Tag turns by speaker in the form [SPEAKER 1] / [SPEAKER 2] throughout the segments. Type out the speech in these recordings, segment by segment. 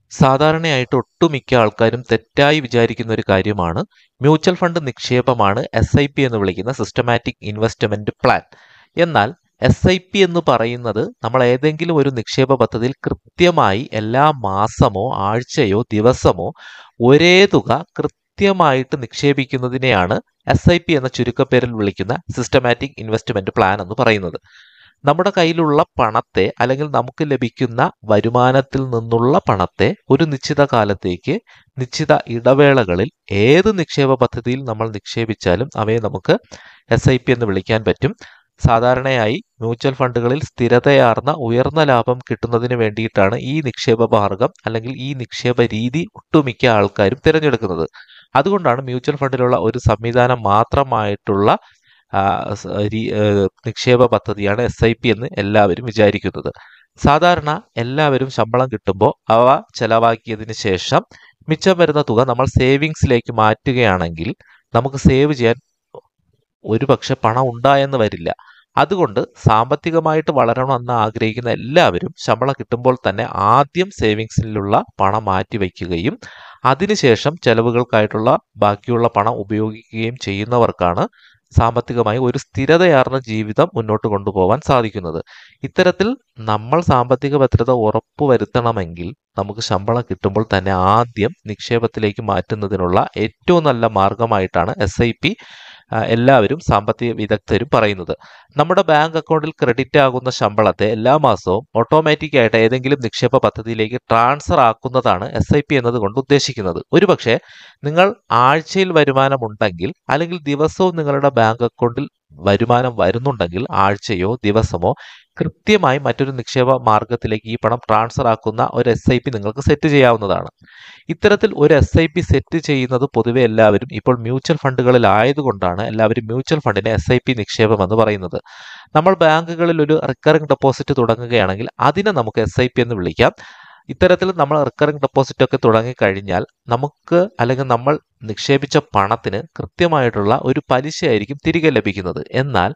[SPEAKER 1] സാധാരണയായിട്ട് ഒട്ടുമിക്ക ആൾക്കാരും തെറ്റായി വിചാരിക്കുന്ന ഒരു കാര്യമാണ് മ്യൂച്വൽ ഫണ്ട് നിക്ഷേപമാണ് SIP എന്ന് വിളിക്കുന്ന സിസ്റ്റമാറ്റിക് ഇൻവെസ്റ്റ്മെന്റ് പ്ലാൻ. എന്നാൽ SIP എന്ന് പറയുന്നത് നമ്മൾ ഏതെങ്കിലും ഒരു നിക്ഷേപ പദ്ധതിയിൽ കൃത്യമായി എല്ലാ മാസമോ ആഴ്ചയോ ദിവസമോ ഒരേ തുക കൃത്യമായിട്ട് നിക്ഷേപിക്കുന്നതിനെയാണ് SIP എന്ന ചുരുക്കപ്പേരിൽ വിളിക്കുന്ന സിസ്റ്റമാറ്റിക് ഇൻവെസ്റ്റ്മെന്റ് പ്ലാൻ എന്ന് പറയുന്നത്. നമ്മുടെ കയ്യിലുള്ള പണത്തെ അല്ലെങ്കിൽ നമുക്ക് ലഭിക്കുന്ന വരുമാനത്തിൽ നിന്നുള്ള പണത്തെ ഒരു നിശ്ചിത കാലത്തേക്ക് നിശ്ചിത ഇടവേളകളിൽ ഏത് നിക്ഷേപ പദ്ധതിയിൽ നമ്മൾ നിക്ഷേപിച്ചാലും അവയെ നമുക്ക് SIP എന്ന് വിളിക്കാൻ പറ്റും. സാധാരണയായി മ്യൂച്വൽ ഫണ്ടുകളിൽ സ്ഥിരതയാർന്ന ഉയർന്ന ലാഭം കിട്ടുന്നതിന് വേണ്ടിയിട്ടാണ് ഈ നിക്ഷേപ മാർഗം അല്ലെങ്കിൽ ഈ നിക്ഷേപ രീതി ഒട്ടുമിക്ക ആൾക്കാരും തിരഞ്ഞെടുക്കുന്നത്. അതുകൊണ്ടാണ് മ്യൂച്വൽ ഫണ്ടിലുള്ള ഒരു സംവിധാനം മാത്രമായിട്ടുള്ള നിക്ഷേപ പദ്ധതിയാണ് SIP എന്ന് എല്ലാവരും വിചാരിക്കുന്നത്. സാധാരണ എല്ലാവരും ശമ്പളം കിട്ടുമ്പോൾ അവ ചെലവാക്കിയതിന് ശേഷം മിച്ചം വരുന്ന തുക നമ്മൾ സേവിങ്സിലേക്ക് മാറ്റുകയാണെങ്കിൽ നമുക്ക് സേവ് ചെയ്യാൻ ഒരുപക്ഷെ പണം ഉണ്ടായെന്ന് വരില്ല. അതുകൊണ്ട് സാമ്പത്തികമായിട്ട് വളരണമെന്ന് ആഗ്രഹിക്കുന്ന എല്ലാവരും ശമ്പളം കിട്ടുമ്പോൾ തന്നെ ആദ്യം സേവിങ്സിലുള്ള പണം മാറ്റിവെക്കുകയും അതിനുശേഷം ചെലവുകൾക്കായിട്ടുള്ള ബാക്കിയുള്ള പണം ഉപയോഗിക്കുകയും ചെയ്യുന്നവർക്കാണ് സാമ്പത്തികമായി ഒരു സ്ഥിരതയാർന്ന ജീവിതം മുന്നോട്ട് കൊണ്ടുപോകാൻ സാധിക്കുന്നത്. ഇത്തരത്തിൽ നമ്മൾ സാമ്പത്തിക ഭദ്രത ഉറപ്പുവരുത്തണമെങ്കിൽ നമുക്ക് ശമ്പളം കിട്ടുമ്പോൾ തന്നെ ആദ്യം നിക്ഷേപത്തിലേക്ക് മാറ്റുന്നതിനുള്ള ഏറ്റവും നല്ല മാർഗമായിട്ടാണ് SIP എല്ലാവരും സാമ്പത്തിക വിദഗ്ധരും പറയുന്നത്. നമ്മുടെ ബാങ്ക് അക്കൗണ്ടിൽ ക്രെഡിറ്റ് ആകുന്ന ശമ്പളത്തെ എല്ലാ മാസവും ഓട്ടോമാറ്റിക് ആയിട്ട് ഏതെങ്കിലും നിക്ഷേപ പദ്ധതിയിലേക്ക് ട്രാൻസ്ഫർ ആക്കുന്നതാണ് SIP എന്നതുകൊണ്ട് ഉദ്ദേശിക്കുന്നത്. ഒരുപക്ഷെ നിങ്ങൾ ആഴ്ചയിൽ വരുമാനം ഉണ്ടെങ്കിൽ അല്ലെങ്കിൽ ദിവസവും നിങ്ങളുടെ ബാങ്ക് അക്കൗണ്ടിൽ വരുമാനം വരുന്നുണ്ടെങ്കിൽ ആഴ്ചയോ ദിവസമോ കൃത്യമായി മറ്റൊരു നിക്ഷേപ മാർഗത്തിലേക്ക് ഈ പണം ട്രാൻസ്ഫർ ആക്കുന്ന ഒരു SIP നിങ്ങൾക്ക് സെറ്റ് ചെയ്യാവുന്നതാണ്. ഇത്തരത്തിൽ ഒരു SIP സെറ്റ് ചെയ്യുന്നത് പൊതുവെ എല്ലാവരും ഇപ്പോൾ മ്യൂച്വൽ ഫണ്ടുകളിലായതുകൊണ്ടാണ് എല്ലാവരും മ്യൂച്വൽ ഫണ്ടിനെ SIP നിക്ഷേപം എന്ന് പറയുന്നത്. നമ്മൾ ബാങ്കുകളിൽ ഒരു റിക്കറിംഗ് ഡെപ്പോസിറ്റ് തുടങ്ങുകയാണെങ്കിൽ അതിനെ നമുക്ക് SIP എന്ന് വിളിക്കാം. ഇത്തരത്തിൽ നമ്മൾ റിക്കറിംഗ് ഡെപ്പോസിറ്റ് ഒക്കെ തുടങ്ങിക്കഴിഞ്ഞാൽ നമുക്ക് അല്ലെങ്കിൽ നമ്മൾ നിക്ഷേപിച്ച പണത്തിന് കൃത്യമായിട്ടുള്ള ഒരു പലിശയായിരിക്കും തിരികെ ലഭിക്കുന്നത്. എന്നാൽ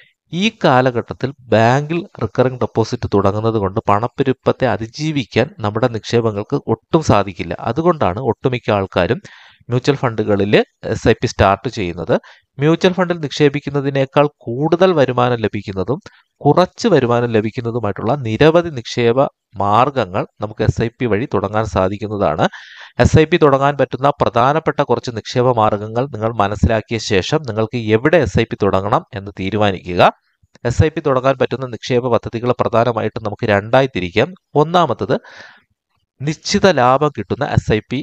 [SPEAKER 1] ഈ കാലഘട്ടത്തിൽ ബാങ്കിൽ റിക്കറിംഗ് ഡെപ്പോസിറ്റ് തുടങ്ങുന്നത് കൊണ്ട് പണപ്പെരുപ്പത്തെ അതിജീവിക്കാൻ നമ്മുടെ നിക്ഷേപങ്ങൾക്ക് ഒട്ടും സാധിക്കില്ല. അതുകൊണ്ടാണ് ഒട്ടുമിക്ക ആൾക്കാരും മ്യൂച്വൽ ഫണ്ടുകളിൽ SIP സ്റ്റാർട്ട് ചെയ്യുന്നത്. മ്യൂച്വൽ ഫണ്ടിൽ നിക്ഷേപിക്കുന്നതിനേക്കാൾ കൂടുതൽ വരുമാനം ലഭിക്കുന്നതും കുറച്ച് വരുമാനം ലഭിക്കുന്നതുമായിട്ടുള്ള നിരവധി നിക്ഷേപ മാർഗങ്ങൾ നമുക്ക് SIP വഴി തുടങ്ങാൻ സാധിക്കുന്നതാണ്. SIP തുടങ്ങാൻ പറ്റുന്ന പ്രധാനപ്പെട്ട കുറച്ച് നിക്ഷേപ മാർഗങ്ങൾ നിങ്ങൾ മനസ്സിലാക്കിയ ശേഷം നിങ്ങൾക്ക് എവിടെ SIP തുടങ്ങണം എന്ന് തീരുമാനിക്കുക. SIP തുടങ്ങാൻ പറ്റുന്ന നിക്ഷേപ പദ്ധതികൾ പ്രധാനമായിട്ടും നമുക്ക് രണ്ടായി തിരിക്കാം. ഒന്നാമത്തത് നിശ്ചിത ലാഭം കിട്ടുന്ന SIP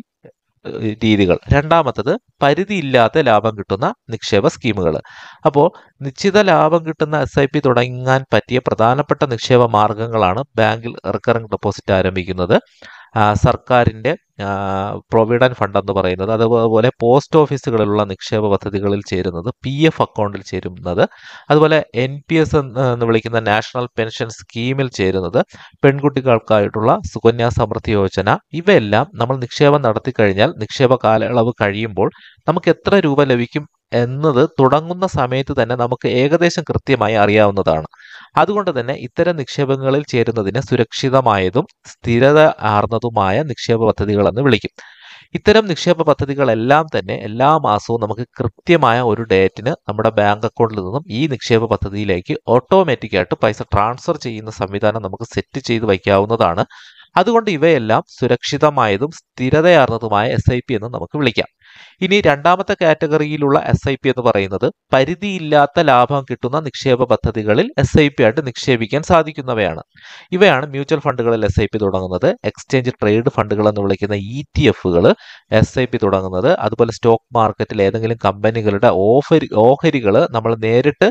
[SPEAKER 1] രീതികൾ, രണ്ടാമത്തത് പരിധിയില്ലാത്ത ലാഭം കിട്ടുന്ന നിക്ഷേപ സ്കീമുകൾ. അപ്പോൾ നിശ്ചിത ലാഭം കിട്ടുന്ന SIP തുടങ്ങാൻ പറ്റിയ പ്രധാനപ്പെട്ട നിക്ഷേപ മാർഗങ്ങളാണ് ബാങ്കിൽ റിക്കറിംഗ് ഡെപ്പോസിറ്റ് ആരംഭിക്കുന്നത്, സർക്കാരിൻ്റെ പ്രൊവിഡന്റ് ഫണ്ട് എന്ന് പറയുന്നത്, അതുപോലെ പോസ്റ്റ് ഓഫീസുകളിലുള്ള നിക്ഷേപ പദ്ധതികളിൽ ചേരുന്നത്, PF അക്കൗണ്ടിൽ ചേരുന്നത്, അതുപോലെ NPS എന്ന് വിളിക്കുന്ന നാഷണൽ പെൻഷൻ സ്കീമിൽ ചേരുന്നത്, പെൺകുട്ടികൾക്കായിട്ടുള്ള സുകന്യ സമൃദ്ധി യോജന. ഇവയെല്ലാം നമ്മൾ നിക്ഷേപം നടത്തി കഴിഞ്ഞാൽ നിക്ഷേപ കാലയളവ് കഴിയുമ്പോൾ നമുക്ക് എത്ര രൂപ ലഭിക്കും എന്നത് തുടങ്ങുന്ന സമയത്ത് തന്നെ നമുക്ക് ഏകദേശം കൃത്യമായി അറിയാവുന്നതാണ്. അതുകൊണ്ട് തന്നെ ഇത്തരം നിക്ഷേപങ്ങളിൽ ചേരുന്നതിനെ സുരക്ഷിതമായതും സ്ഥിരത ആർന്നതുമായ നിക്ഷേപ പദ്ധതികൾ എന്ന് വിളിക്കും. ഇത്തരം നിക്ഷേപ പദ്ധതികളെല്ലാം തന്നെ എല്ലാ മാസവും നമുക്ക് കൃത്യമായ ഒരു ഡേറ്റിന് നമ്മുടെ ബാങ്ക് അക്കൗണ്ടിൽ നിന്നും ഈ നിക്ഷേപ പദ്ധതിയിലേക്ക് ഓട്ടോമാറ്റിക്കായിട്ട് പൈസ ട്രാൻസ്ഫർ ചെയ്യുന്ന സംവിധാനം നമുക്ക് സെറ്റ് ചെയ്ത് വയ്ക്കാവുന്നതാണ്. അതുകൊണ്ട് ഇവയെല്ലാം സുരക്ഷിതമായതും സ്ഥിരതയാർന്നതുമായ SIP എന്ന് നമുക്ക് വിളിക്കാം. ഇനി രണ്ടാമത്തെ കാറ്റഗറിയിലുള്ള SIP എന്ന് പറയുന്നത് പരിധിയില്ലാത്ത ലാഭം കിട്ടുന്ന നിക്ഷേപ പദ്ധതികളിൽ SIP ആയിട്ട് നിക്ഷേപിക്കാൻ സാധിക്കുന്നവയാണ്. ഇവയാണ് മ്യൂച്വൽ ഫണ്ടുകളിൽ SIP തുടങ്ങുന്നത്, എക്സ്ചേഞ്ച് ട്രേഡ് ഫണ്ടുകൾ എന്ന് വിളിക്കുന്ന ETFകൾ SIP തുടങ്ങുന്നത്, അതുപോലെ സ്റ്റോക്ക് മാർക്കറ്റിൽ ഏതെങ്കിലും കമ്പനികളുടെ ഓഹരികൾ നമ്മൾ നേരിട്ട്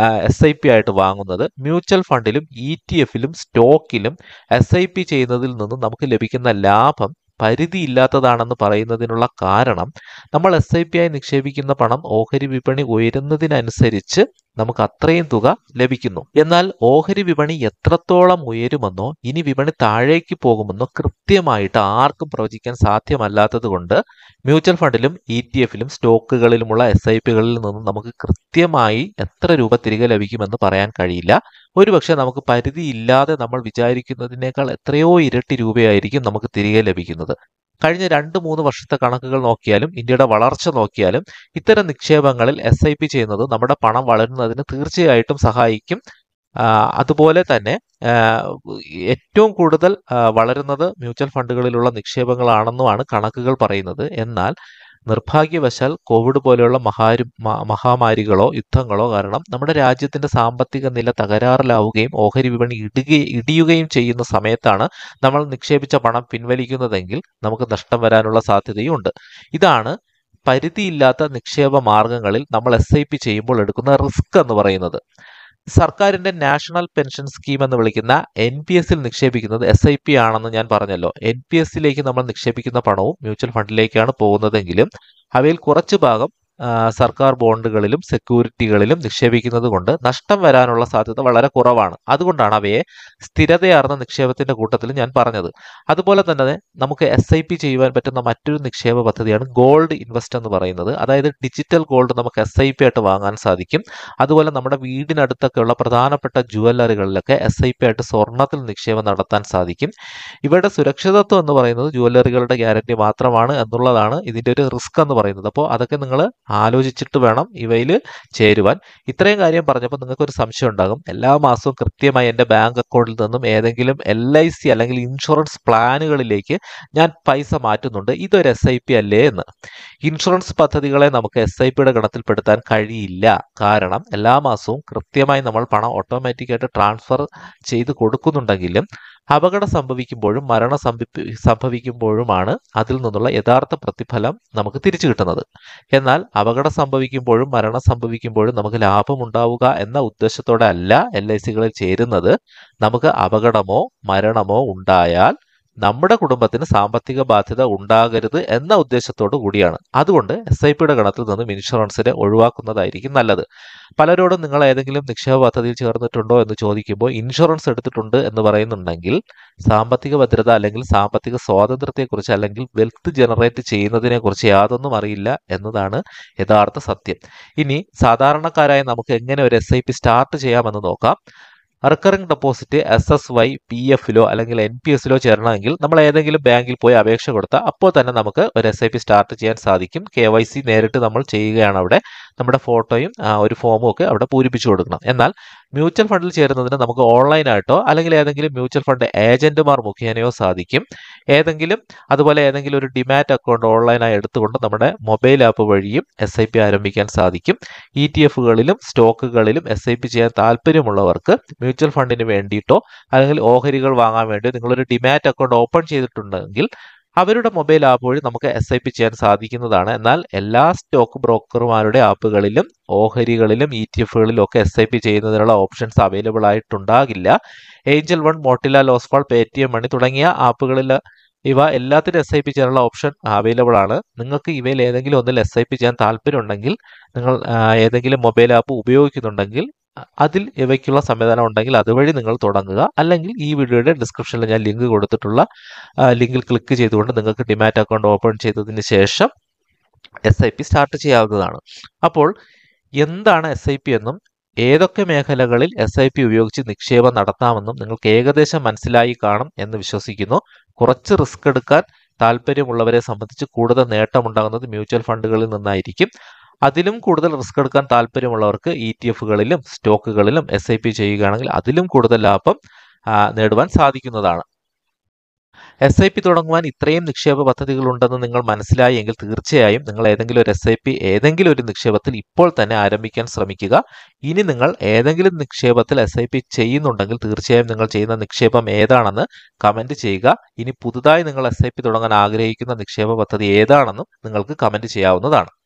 [SPEAKER 1] SIP ആയിട്ട് വാങ്ങുന്നത്. മ്യൂച്വൽ ഫണ്ടിലും ETF-ലും സ്റ്റോക്കിലും SIP ചെയ്യുന്നതിൽ നിന്നും നമുക്ക് ലഭിക്കുന്ന ലാഭം പരിധിയില്ലാത്തതാണെന്ന് പറയുന്നതിനുള്ള കാരണം നമ്മൾ SIP ആയി നിക്ഷേപിക്കുന്ന പണം ഓഹരി വിപണി ഉയരുന്നതിനനുസരിച്ച് നമുക്ക് അത്രയും തുക ലഭിക്കുന്നു. എന്നാൽ ഓഹരി വിപണി എത്രത്തോളം ഉയരുമെന്നോ ഇനി വിപണി താഴേക്ക് പോകുമെന്നോ കൃത്യമായിട്ട് ആർക്കും പ്രവചിക്കാൻ സാധ്യമല്ലാത്തത് കൊണ്ട് മ്യൂച്വൽ ഫണ്ടിലും ETF-ലും സ്റ്റോക്കുകളിലുമുള്ള SIP-കളിൽ നിന്നും നമുക്ക് കൃത്യമായി എത്ര രൂപ തിരികെ ലഭിക്കുമെന്ന് പറയാൻ കഴിയില്ല. ഒരുപക്ഷെ നമുക്ക് പരിധിയില്ലാതെ നമ്മൾ വിചാരിക്കുന്നതിനേക്കാൾ എത്രയോ ഇരട്ടി രൂപയായിരിക്കും നമുക്ക് തിരികെ ലഭിക്കുന്നത്. കഴിഞ്ഞ 2-3 വർഷത്തെ കണക്കുകൾ നോക്കിയാലും ഇന്ത്യയുടെ വളർച്ച നോക്കിയാലും ഇത്തരം നിക്ഷേപങ്ങളിൽ SIP ചെയ്യുന്നത് നമ്മുടെ പണം വളരുന്നതിന് തീർച്ചയായിട്ടും സഹായിക്കും. അതുപോലെ തന്നെ ഏറ്റവും കൂടുതൽ വളരുന്നത് മ്യൂച്വൽ ഫണ്ടുകളിലുള്ള നിക്ഷേപങ്ങളാണെന്നുമാണ് കണക്കുകൾ പറയുന്നത്. എന്നാൽ നിർഭാഗ്യവശാൽ കോവിഡ് പോലെയുള്ള മഹാമാരികളോ യുദ്ധങ്ങളോ കാരണം നമ്മുടെ രാജ്യത്തിന്റെ സാമ്പത്തിക നില തകരാറിലാവുകയും ഓഹരി വിപണി ഇടിയുകയും ചെയ്യുന്ന സമയത്താണ് നമ്മൾ നിക്ഷേപിച്ച പണം പിൻവലിക്കുന്നതെങ്കിൽ നമുക്ക് നഷ്ടം വരാനുള്ള സാധ്യതയും ഉണ്ട്. ഇതാണ് പരിധിയില്ലാത്ത നിക്ഷേപ മാർഗങ്ങളിൽ നമ്മൾ SIP ചെയ്യുമ്പോൾ എടുക്കുന്ന റിസ്ക് എന്ന് പറയുന്നത്. സർക്കാരിന്റെ നാഷണൽ പെൻഷൻ സ്കീം എന്ന് വിളിക്കുന്ന NPS-ൽ നിക്ഷേപിക്കുന്നത് SIP ആണെന്ന് ഞാൻ പറഞ്ഞല്ലോ. NPS-ലേക്ക് നമ്മൾ നിക്ഷേപിക്കുന്ന പണവും മ്യൂച്വൽ ഫണ്ടിലേക്കാണ് പോകുന്നതെങ്കിലും അവയിൽ കുറച്ച് ഭാഗം സർക്കാർ ബോണ്ടുകളിലും സെക്യൂരിറ്റികളിലും നിക്ഷേപിക്കുന്നത് കൊണ്ട് നഷ്ടം വരാനുള്ള സാധ്യത വളരെ കുറവാണ്. അതുകൊണ്ടാണ് അവയെ സ്ഥിരതയാർന്ന നിക്ഷേപത്തിന്റെ കൂട്ടത്തിൽ ഞാൻ പറഞ്ഞത്. അതുപോലെ തന്നെ നമുക്ക് SIP ചെയ്യുവാൻ പറ്റുന്ന മറ്റൊരു നിക്ഷേപ പദ്ധതിയാണ് ഗോൾഡ് ഇൻവെസ്റ്റ് എന്ന് പറയുന്നത്. അതായത് ഡിജിറ്റൽ ഗോൾഡ് നമുക്ക് SIP ആയിട്ട് വാങ്ങാൻ സാധിക്കും. അതുപോലെ നമ്മുടെ വീടിനടുത്തൊക്കെയുള്ള പ്രധാനപ്പെട്ട ജുവല്ലറികളിലൊക്കെ SIP ആയിട്ട് സ്വർണ്ണത്തിൽ നിക്ഷേപം നടത്താൻ സാധിക്കും. ഇവയുടെ സുരക്ഷിതത്വം എന്ന് പറയുന്നത് ജുവല്ലറികളുടെ ഗ്യാരണ്ടി മാത്രമാണ് എന്നുള്ളതാണ് ഇതിന്റെ ഒരു റിസ്ക് എന്ന് പറയുന്നത്. അപ്പോൾ അതൊക്കെ നിങ്ങൾ ആലോചിച്ചിട്ട് വേണം ഇവയിൽ ചേരുവാൻ. ഇത്രയും കാര്യം പറഞ്ഞപ്പോൾ നിങ്ങൾക്കൊരു സംശയം ഉണ്ടാകും, എല്ലാ മാസവും കൃത്യമായി എൻ്റെ ബാങ്ക് അക്കൗണ്ടിൽ നിന്നും ഏതെങ്കിലും LIC അല്ലെങ്കിൽ ഇൻഷുറൻസ് പ്ലാനുകളിലേക്ക് ഞാൻ പൈസ മാറ്റുന്നുണ്ട്, ഇതൊരു SIP അല്ലേ എന്ന്. ഇൻഷുറൻസ് പദ്ധതികളെ നമുക്ക് SIP-യുടെ ഗണത്തിൽപ്പെടുത്താൻ കഴിയില്ല. കാരണം എല്ലാ മാസവും കൃത്യമായി നമ്മൾ പണം ഓട്ടോമാറ്റിക്കായിട്ട് ട്രാൻസ്ഫർ ചെയ്ത് കൊടുക്കുന്നുണ്ടെങ്കിലും അപകടം സംഭവിക്കുമ്പോഴും മരണം സംഭവിക്കുമ്പോഴുമാണ് അതിൽ നിന്നുള്ള യഥാർത്ഥ പ്രതിഫലം നമുക്ക് തിരിച്ചു കിട്ടുന്നത്. എന്നാൽ അപകടം സംഭവിക്കുമ്പോഴും മരണം സംഭവിക്കുമ്പോഴും നമുക്ക് ലാഭമുണ്ടാവുക എന്ന ഉദ്ദേശത്തോടെ അല്ല LIC-കളിൽ ചേരുന്നത്. നമുക്ക് അപകടമോ മരണമോ ഉണ്ടായാൽ നമ്മുടെ കുടുംബത്തിന് സാമ്പത്തിക ബാധ്യത ഉണ്ടാകരുത് എന്ന ഉദ്ദേശത്തോടു കൂടിയാണ്. അതുകൊണ്ട് SIP-യുടെ ഗണത്തിൽ നിന്നും ഇൻഷുറൻസിനെ ഒഴിവാക്കുന്നതായിരിക്കും നല്ലത്. പലരോടും നിങ്ങൾ ഏതെങ്കിലും നിക്ഷേപ പദ്ധതിയിൽ ചേർന്നിട്ടുണ്ടോ എന്ന് ചോദിക്കുമ്പോൾ ഇൻഷുറൻസ് എടുത്തിട്ടുണ്ട് എന്ന് പറയുന്നുണ്ടെങ്കിൽ സാമ്പത്തിക ഭദ്രത അല്ലെങ്കിൽ സാമ്പത്തിക സ്വാതന്ത്ര്യത്തെക്കുറിച്ച് അല്ലെങ്കിൽ വെൽത്ത് ജനറേറ്റ് ചെയ്യുന്നതിനെ കുറിച്ച് യാതൊന്നും അറിയില്ല എന്നതാണ് യഥാർത്ഥ സത്യം. ഇനി സാധാരണക്കാരായ നമുക്ക് എങ്ങനെ ഒരു SIP സ്റ്റാർട്ട് ചെയ്യാമെന്ന് നോക്കാം. റിക്കറിംഗ് ഡെപ്പോസിറ്റ് SSY PF-ലോ അല്ലെങ്കിൽ NPS-ലോ ചേരണമെങ്കിൽ നമ്മൾ ഏതെങ്കിലും ബാങ്കിൽ പോയി അപേക്ഷ കൊടുത്താൽ അപ്പോൾ തന്നെ നമുക്ക് ഒരു SIP സ്റ്റാർട്ട് ചെയ്യാൻ സാധിക്കും. KYC നേരിട്ട് നമ്മൾ ചെയ്യുകയാണ്. അവിടെ നമ്മുടെ ഫോട്ടോയും ഒരു ഫോമും ഒക്കെ അവിടെ പൂരിപ്പിച്ചു കൊടുക്കണം. എന്നാൽ മ്യൂച്വൽ ഫണ്ടിൽ ചേരുന്നതിന് നമുക്ക് ഓൺലൈനായിട്ടോ അല്ലെങ്കിൽ ഏതെങ്കിലും മ്യൂച്വൽ ഫണ്ട് ഏജന്റുമാർ മുഖേനയോ സാധിക്കും. അതുപോലെ ഏതെങ്കിലും ഒരു ഡിമാറ്റ് അക്കൗണ്ട് ഓൺലൈനായി എടുത്തുകൊണ്ട് നമ്മുടെ മൊബൈൽ ആപ്പ് വഴിയും SIP ആരംഭിക്കാൻ സാധിക്കും. ETF-കളിലും സ്റ്റോക്കുകളിലും SIP ചെയ്യാൻ താല്പര്യമുള്ളവർക്ക് മ്യൂച്വൽ ഫണ്ടിന് വേണ്ടിയിട്ടോ അല്ലെങ്കിൽ ഓഹരികൾ വാങ്ങാൻ വേണ്ടിയോ നിങ്ങളൊരു ഡിമാറ്റ് അക്കൗണ്ട് ഓപ്പൺ ചെയ്തിട്ടുണ്ടെങ്കിൽ അവരുടെ മൊബൈൽ ആപ്പ് വഴി നമുക്ക് SIP ചെയ്യാൻ സാധിക്കുന്നതാണ്. എന്നാൽ എല്ലാ സ്റ്റോക്ക് ബ്രോക്കർമാരുടെ ആപ്പുകളിലും ഓഹരികളിലും ETF-കളിലും ഒക്കെ SIP ചെയ്യുന്നതിനുള്ള ഓപ്ഷൻസ് അവൈലബിൾ ആയിട്ടുണ്ടാകില്ല. Angel One, Motilal Oswal, Paytm money തുടങ്ങിയ ആപ്പുകളിൽ ഇവ എല്ലാത്തിനും SIP ചെയ്യാനുള്ള ഓപ്ഷൻ അവൈലബിൾ ആണ്. നിങ്ങൾക്ക് ഇവയിൽ ഏതെങ്കിലും ഒന്നിൽ SIP ചെയ്യാൻ താല്പര്യമുണ്ടെങ്കിൽ നിങ്ങൾ ഏതെങ്കിലും മൊബൈൽ ആപ്പ് ഉപയോഗിക്കുന്നുണ്ടെങ്കിൽ അതിൽ ഇവയ്ക്കുള്ള സംവിധാനം ഉണ്ടെങ്കിൽ അതുവഴി നിങ്ങൾ തുടങ്ങുക. അല്ലെങ്കിൽ ഈ വീഡിയോയുടെ ഡിസ്ക്രിപ്ഷനിൽ ഞാൻ ലിങ്ക് കൊടുത്തിട്ടുള്ള ലിങ്കിൽ ക്ലിക്ക് ചെയ്തുകൊണ്ട് നിങ്ങൾക്ക് ഡിമാറ്റ് അക്കൗണ്ട് ഓപ്പൺ ചെയ്തതിന് ശേഷം SIP സ്റ്റാർട്ട് ചെയ്യാവുന്നതാണ്. അപ്പോൾ എന്താണ് SIP എന്നും ഏതൊക്കെ മേഖലകളിൽ SIP ഉപയോഗിച്ച് നിക്ഷേപം നടത്താമെന്നും നിങ്ങൾക്ക് ഏകദേശം മനസ്സിലായി കാണും എന്ന് വിശ്വസിക്കുന്നു. കുറച്ച് റിസ്ക് എടുക്കാൻ താല്പര്യമുള്ളവരെ സംബന്ധിച്ച് കൂടുതൽ നേട്ടമുണ്ടാകുന്നത് മ്യൂച്വൽ ഫണ്ടുകളിൽ നിന്നായിരിക്കും. അതിലും കൂടുതൽ റിസ്ക് എടുക്കാൻ താല്പര്യമുള്ളവർക്ക് ETF-കളിലും സ്റ്റോക്കുകളിലും SIP ചെയ്യുകയാണെങ്കിൽ അതിലും കൂടുതൽ ലാഭം നേടുവാൻ സാധിക്കുന്നതാണ്. SIP തുടങ്ങുവാൻ ഇത്രയും നിക്ഷേപ പദ്ധതികൾ ഉണ്ടെന്ന് നിങ്ങൾ മനസ്സിലായി എങ്കിൽ തീർച്ചയായും നിങ്ങൾ ഏതെങ്കിലും ഒരു SIP ഏതെങ്കിലും ഒരു നിക്ഷേപത്തിൽ ഇപ്പോൾ തന്നെ ആരംഭിക്കാൻ ശ്രമിക്കുക. ഇനി നിങ്ങൾ ഏതെങ്കിലും നിക്ഷേപത്തിൽ SIP ചെയ്യുന്നുണ്ടെങ്കിൽ തീർച്ചയായും നിങ്ങൾ ചെയ്യുന്ന നിക്ഷേപം ഏതാണെന്ന് കമന്റ് ചെയ്യുക. ഇനി പുതുതായി നിങ്ങൾ SIP തുടങ്ങാൻ ആഗ്രഹിക്കുന്ന നിക്ഷേപ പദ്ധതി ഏതാണെന്നും നിങ്ങൾക്ക് കമന്റ് ചെയ്യാവുന്നതാണ്.